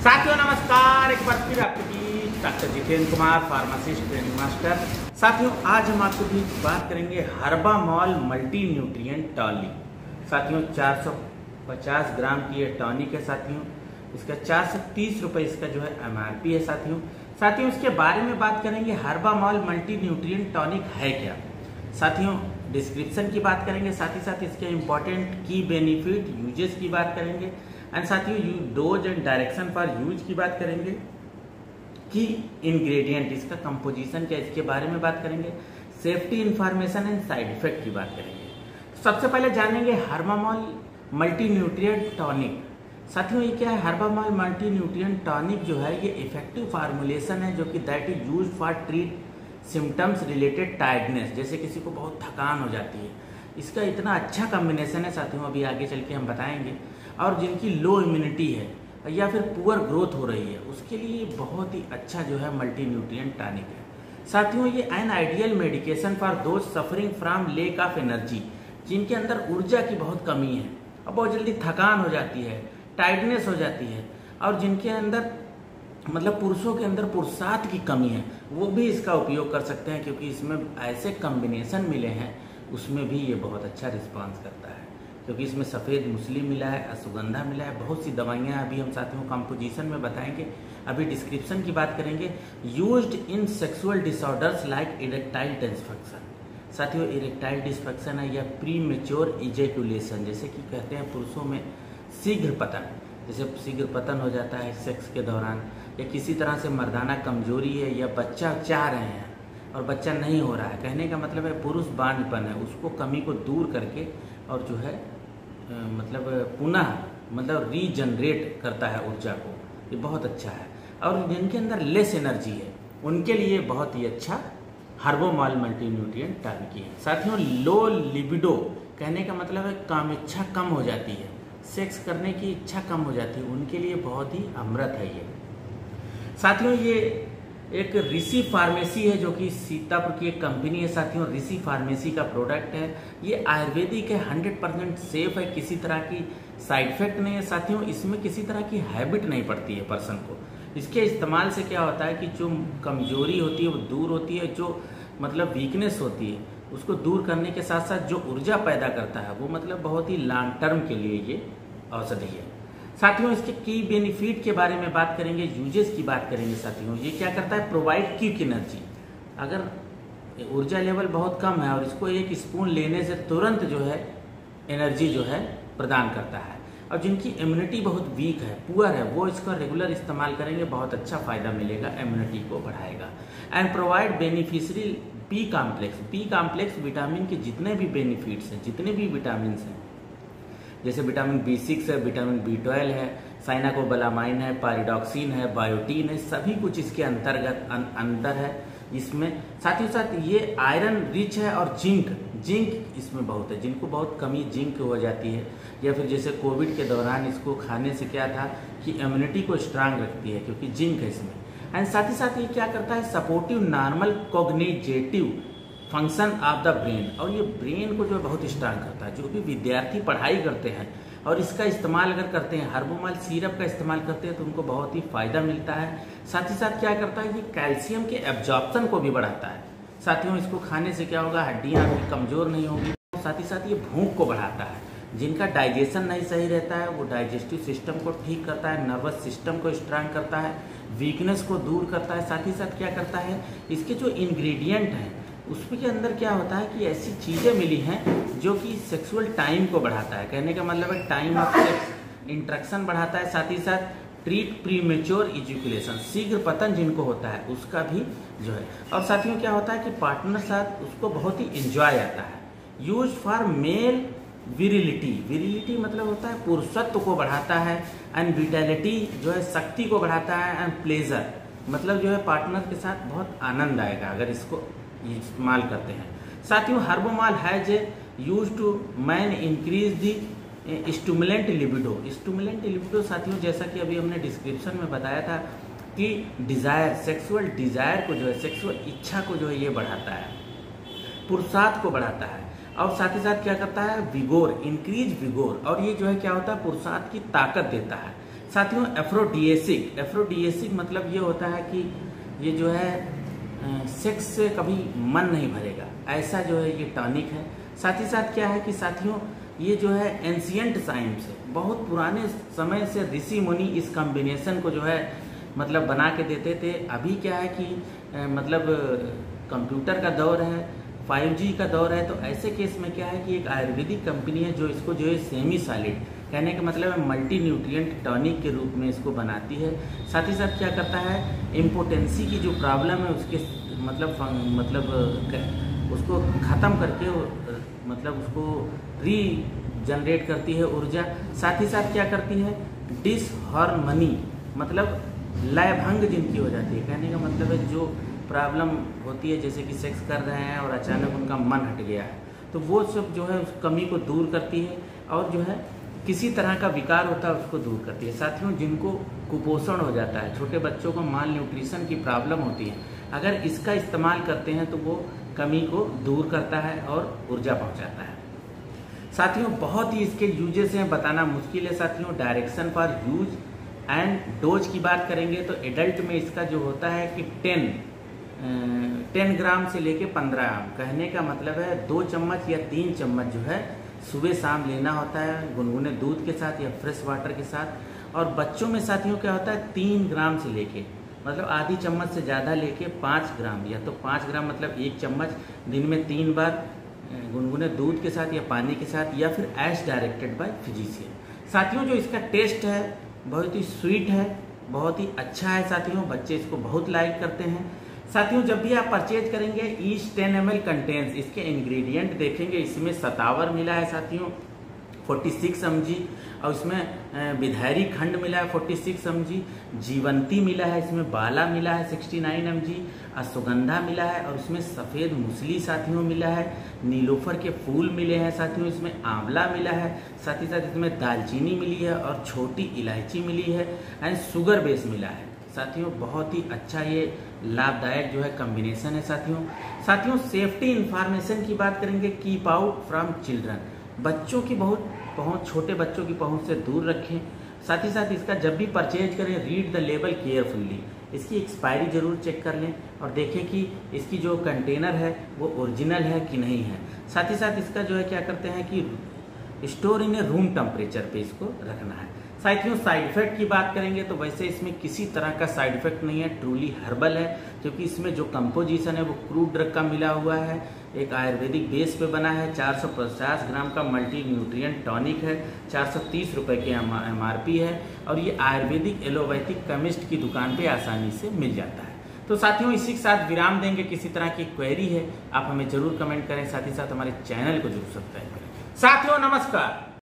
साथियों नमस्कार, एक बार फिर आपके बीच doctor Jitendra Kumar, pharmacist training master. साथियों आज हम आपके बीच बात करेंगे हर्बामॉल मल्टी न्यूट्रिएंट टॉनिक। साथियों 450 ग्राम की ये टॉनिक है। साथियों इसका 4 से 30 रुपए इसका जो है MRP है। साथियों इसके बारे में बात करेंगे, हर्बामॉल मल्टी न्यूट्रिएंट टॉनिक है क्या। साथियों डिस्क्रिप्शन की बात करेंगे, साथ ही साथ इसके इंपॉर्टेंट की बेनिफिट यूजेस की बात करेंगे एंड साथियों dose and direction for use की बात करेंगे, की इंग्रेडिएंट इसका कंपोजिशन क्या इसके बारे में बात करेंगे, safety information and side effect की बात करेंगे। सबसे पहले जानेंगे हर्बामॉल मल्टी न्यूट्रिएंट टॉनिक। साथियों ये क्या है? हर्बामॉल मल्टी न्यूट्रिएंट टॉनिक जो है ये इफेक्टिव फार्मुलेशन है जो कि that is use for treat symptoms related tiredness, जैसे किसी को बहुत थकान हो जाती है। इसका इतना अच्छा कॉम्बिनेशन है साथियों, अभी आगे चल के हम बताएंगे। और जिनकी लो इम्यूनिटी है या फिर पुअर ग्रोथ हो रही है उसके लिए बहुत ही अच्छा जो है मल्टी न्यूट्रिएंट टॉनिक है। साथियों ये an ideal medication for those suffering from lack of energy, जिनके अंदर ऊर्जा की बहुत कमी है और बहुत जल्दी थकान हो जाती है, टायर्डनेस हो जाती है, और जिनके अंदर मतलब पुरुषों के अंदर पुरुषार्थ की कमी है, वो भी इसका उपयोग कर सकते हैं, क्योंकि इसमें ऐसे कॉम्बिनेशन मिले हैं उसमें भी ये बहुत अच्छा रिस्पांस करता है, क्योंकि इसमें सफ़ेद मूसली मिला है, अश्वगंधा मिला है, बहुत सी दवाइयाँ अभी हम साथियों कंपोजिशन में बताएंगे। अभी डिस्क्रिप्शन की बात करेंगे। Used in sexual disorders like erectile dysfunction. साथियों इरेक्टाइल डिस्फंक्शन है या प्री मेच्योर इजैकुलेशन, जैसे कि कहते हैं पुरुषों में शीघ्र पतन, जैसे शीघ्र पतन हो जाता है सेक्स के दौरान, या किसी तरह से मर्दाना कमजोरी है या बच्चा चाह रहे हैं और बच्चा नहीं हो रहा है। कहने का मतलब है पुरुष बांझपन है, उसको कमी को दूर करके और जो है मतलब पुनः मतलब रीजनरेट करता है ऊर्जा को, ये बहुत अच्छा है। और जिनके अंदर लेस एनर्जी है उनके लिए बहुत ही अच्छा हर्बामॉल मल्टी न्यूट्रिएंट टॉनिक है। साथियों लो लिबिडो, कहने का मतलब है काम इच्छा कम हो जाती है, सेक्स करने की इच्छा कम हो जाती है, उनके लिए बहुत ही अमृत है ये। साथियों ये एक ऋषि फार्मेसी है जो कि सीतापुर की एक कंपनी है। साथियों ऋषि फार्मेसी का प्रोडक्ट है, ये आयुर्वेदिक है, 100% सेफ है, किसी तरह की साइड इफेक्ट नहीं है। साथियों इसमें किसी तरह की हैबिट नहीं पड़ती है पर्सन को। इसके इस्तेमाल से क्या होता है कि जो कमजोरी होती है वो दूर होती है, जो मतलब वीकनेस होती है उसको दूर करने के साथ साथ जो ऊर्जा पैदा करता है वो मतलब बहुत ही लॉन्ग टर्म के लिए ये औषधि है। साथियों इसके की बेनिफिट के बारे में बात करेंगे, यूजेस की बात करेंगे। साथियों ये क्या करता है? Provide quick energy. अगर ऊर्जा लेवल बहुत कम है और इसको एक स्पून लेने से तुरंत जो है एनर्जी जो है प्रदान करता है। और जिनकी इम्यूनिटी बहुत वीक है, पुअर है, वो इसका रेगुलर इस्तेमाल करेंगे, बहुत अच्छा फायदा मिलेगा, इम्यूनिटी को बढ़ाएगा। And provide beneficiary B complex. B complex vitamin के जितने भी बेनिफिट्स हैं, जितने भी विटामिन हैं, जैसे विटामिन B6 है, विटामिन B12 है, साइनाकोबालामाइन है, पायरिडॉक्सिन है, बायोटीन है, सभी कुछ इसके अंतर्गत अंदर है इसमें। साथ ही साथ ये आयरन रिच है और जिंक इसमें बहुत है, जिनको बहुत कमी जिंक हो जाती है, या फिर जैसे कोविड के दौरान इसको खाने से क्या था कि इम्यूनिटी को स्ट्रांग रखती है, क्योंकि जिंक है इसमें। एंड साथ ही साथ ये क्या करता है? Supportive normal cognitive function of the brain, और ये ब्रेन को जो बहुत स्ट्रांग करता है। जो भी विद्यार्थी पढ़ाई करते हैं और इसका इस्तेमाल अगर करते हैं, हर्बामॉल सिरप का इस्तेमाल करते हैं, तो उनको बहुत ही फायदा मिलता है। साथ ही साथ क्या करता है? ये कैल्शियम के एब्जॉर्प्शन को भी बढ़ाता है। साथियों इसको खाने से क्या होगा? हड्डियां आपकी कमजोर नहीं होगी। साथ ही साथ ये भूख को बढ़ाता है, जिनका डाइजेशन नहीं सही रहता है वो डाइजेस्टिव सिस्टम को ठीक करता है, नर्वस सिस्टम को स्ट्रांग करता है, वीकनेस को दूर करता है। साथ ही साथ क्या करता है? इसके जो इंग्रेडिएंट हैं उसके के अंदर क्या होता है कि ऐसी चीज़ें मिली हैं जो कि सेक्सुअल टाइम को बढ़ाता है, कहने का मतलब है टाइम ऑफ सेक्स इंट्रैक्शन बढ़ाता है। साथ ही साथ ट्रीट प्रीमेच्योर इजैकुलेशन, शीघ्र पतन जिनको होता है उसका भी जो है। और साथियों क्या होता है कि पार्टनर साथ उसको बहुत ही एंजॉय आता है। यूज फॉर मेल विरिलिटी मतलब होता है पुरुषत्व को बढ़ाता है, एंड विटैलिटी जो है शक्ति को बढ़ाता है, एंड प्लेजर मतलब जो है पार्टनर के साथ बहुत आनंद आएगा अगर इसको इस्तेमाल करते हैं। साथियों Herbamol has use to man increase the stimulant libido. साथियों जैसा कि अभी हमने डिस्क्रिप्शन में बताया था कि डिजायर, सेक्सुअल डिजायर को जो है, सेक्सुअल इच्छा को जो है ये बढ़ाता है, पुरुषार्थ को बढ़ाता है। और साथ ही साथ क्या करता है? विगोर, इंक्रीज विगोर, और ये जो है क्या होता है? पुरुषार्थ की ताकत देता है। साथियों एफ्रोडिएसिक मतलब ये होता है कि ये जो है सेक्स से कभी मन नहीं भरेगा, ऐसा जो है ये टॉनिक है। साथ ही साथ क्या है कि साथियों ये जो है एंशियंट साइंस है, बहुत पुराने समय से ऋषि मुनि इस कॉम्बिनेशन को जो है मतलब बना के देते थे। अभी क्या है कि मतलब कंप्यूटर का दौर है, 5G का दौर है, तो ऐसे केस में क्या है कि एक आयुर्वेदिक कंपनी है जो इसको जो है सेमी सॉलिड, कहने का मतलब है मल्टी न्यूट्रिएंट टॉनिक के रूप में इसको बनाती है। साथ ही साथ क्या करता है, इम्पोटेंसी की जो प्रॉब्लम है उसके मतलब उसको ख़त्म करके मतलब उसको रीजनरेट करती है ऊर्जा। साथ ही साथ क्या करती है, डिसहार्मनी मतलब लयभंग जिनकी हो जाती है, कहने का मतलब है जो प्रॉब्लम होती है जैसे कि सेक्स कर रहे हैं और अचानक उनका मन हट गया है, तो वो सब जो है उस कमी को दूर करती है और जो है किसी तरह का विकार होता है उसको दूर करती है। साथियों जिनको कुपोषण हो जाता है, छोटे बच्चों को माल न्यूट्रिशन की प्रॉब्लम होती है, अगर इसका इस्तेमाल करते हैं तो वो कमी को दूर करता है और ऊर्जा पहुंचाता है। साथियों बहुत ही इसके यूजेस हैं, बताना मुश्किल है। साथियों direction for use and dose की बात करेंगे तो एडल्ट में इसका जो होता है कि 10 ग्राम से लेके 15 ग्राम, कहने का मतलब है 2 चम्मच या 3 चम्मच जो है सुबह शाम लेना होता है गुनगुने दूध के साथ या फ्रेश वाटर के साथ। और बच्चों में साथियों क्या होता है 3 ग्राम से लेके मतलब आधी चम्मच से ज़्यादा लेके 5 ग्राम, या तो 5 ग्राम मतलब 1 चम्मच दिन में 3 बार गुनगुने दूध के साथ या पानी के साथ, या फिर एज डायरेक्टेड बाय फिजिशियन। साथियों जो इसका टेस्ट है बहुत ही स्वीट है, बहुत ही अच्छा है साथियों, बच्चे इसको बहुत लाइक करते हैं। साथियों जब भी आप परचेज करेंगे ईच 10 ml कंटेंस, इसके इंग्रेडिएंट देखेंगे इसमें सतावर मिला है साथियों 46 mg, और इसमें विधायरी खंड मिला है 46 mg, जीवंती मिला है, इसमें बाला मिला है 69 mg, अश्वगंधा मिला है, और इसमें सफ़ेद मूसली साथियों मिला है, नीलोफर के फूल मिले हैं साथियों, इसमें आंवला मिला है, साथ ही साथ इसमें दालचीनी मिली है और छोटी इलायची मिली है, एंड शुगर बेस मिला है। साथियों बहुत ही अच्छा ये लाभदायक जो है कॉम्बिनेशन है साथियों सेफ्टी इंफॉर्मेशन की बात करेंगे, कीप आउट फ्रॉम चिल्ड्रन, बच्चों की बहुत पहुँच, छोटे बच्चों की पहुँच से दूर रखें। साथ ही साथ इसका जब भी परचेज करें रीड द लेबल केयरफुल्ली, इसकी एक्सपायरी जरूर चेक कर लें और देखें कि इसकी जो कंटेनर है वो ओरिजिनल है कि नहीं है। साथ ही साथ इसका जो है क्या करते हैं कि store in a room temperature पे इसको रखना है। साथियों साइड इफेक्ट की बात करेंगे तो वैसे इसमें किसी तरह का साइड इफेक्ट नहीं है, ट्रूली हर्बल है, क्योंकि इसमें जो कंपोजिशन है वो क्रूड ड्रग का मिला हुआ है, एक आयुर्वेदिक बेस पे बना है, 450 ग्राम का मल्टी न्यूट्रिएंट टॉनिक है, 430 रुपये की MRP है, और ये आयुर्वेदिक एलोपैथिक केमिस्ट की दुकान पे आसानी से मिल जाता है। तो साथियों इसी के साथ विराम देंगे, किसी तरह की क्वेरी है आप हमें जरूर कमेंट करें, साथ ही साथ हमारे चैनल को जरूर सब्सक्राइब करें। साथियों नमस्कार।